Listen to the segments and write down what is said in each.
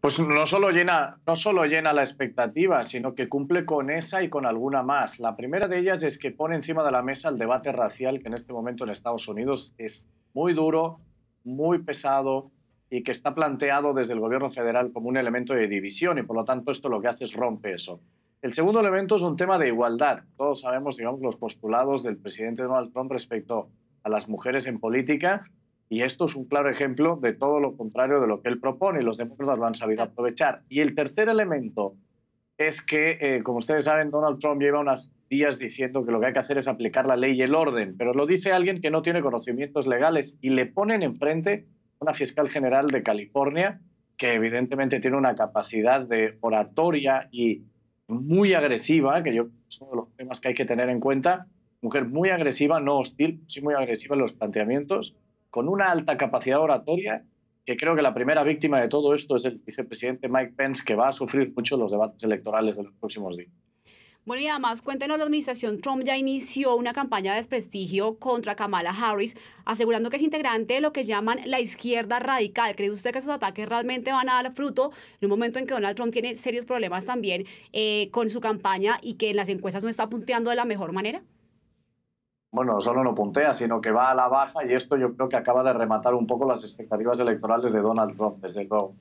Pues no solo llena la expectativa, sino que cumple con esa y con alguna más. La primera de ellas es que pone encima de la mesa el debate racial que en este momento en Estados Unidos es muy duro, muy pesado y que está planteado desde el gobierno federal como un elemento de división y por lo tanto esto lo que hace es rompe eso. El segundo elemento es un tema de igualdad. Todos sabemos, digamos, los postulados del presidente Donald Trump respecto a las mujeres en política. Y esto es un claro ejemplo de todo lo contrario de lo que él propone y los demócratas lo han sabido Claro. aprovechar. Y el tercer elemento es que, como ustedes saben, Donald Trump lleva unos días diciendo que lo que hay que hacer es aplicar la ley y el orden, pero lo dice alguien que no tiene conocimientos legales y le ponen enfrente una fiscal general de California que evidentemente tiene una capacidad de oratoria y muy agresiva, que yo es uno de los temas que hay que tener en cuenta, mujer muy agresiva, no hostil, sí muy agresiva en los planteamientos, con una alta capacidad oratoria, que creo que la primera víctima de todo esto es el vicepresidente Mike Pence, que va a sufrir mucho los debates electorales de los próximos días. Bueno, y además, cuéntenos, la administración Trump ya inició una campaña de desprestigio contra Kamala Harris, asegurando que es integrante de lo que llaman la izquierda radical. ¿Cree usted que esos ataques realmente van a dar fruto en un momento en que Donald Trump tiene serios problemas también con su campaña y que en las encuestas no está punteando de la mejor manera? Bueno, solo no puntea, sino que va a la baja y esto yo creo que acaba de rematar un poco las expectativas electorales de Donald Trump, desde luego.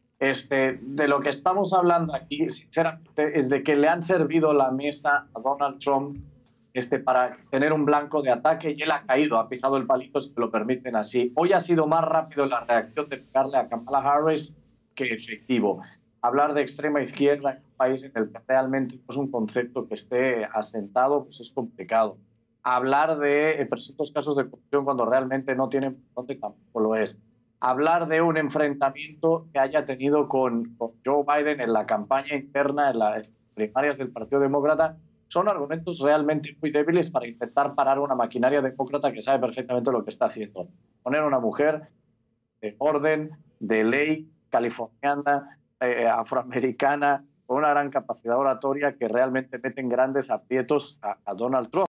De lo que estamos hablando aquí, sinceramente, es de que le han servido la mesa a Donald Trump para tener un blanco de ataque y él ha caído, ha pisado el palito, si me lo permiten así. Hoy ha sido más rápido la reacción de pegarle a Kamala Harris que efectivo. Hablar de extrema izquierda en un país en el que realmente no es un concepto que esté asentado, pues es complicado. Hablar de presuntos casos de corrupción cuando realmente no tienen, dónde tampoco lo es. Hablar de un enfrentamiento que haya tenido con Joe Biden en la campaña interna, en las primarias del Partido Demócrata, son argumentos realmente muy débiles para intentar parar una maquinaria demócrata que sabe perfectamente lo que está haciendo. Poner a una mujer de orden, de ley, californiana, afroamericana, con una gran capacidad oratoria que realmente meten grandes aprietos a Donald Trump.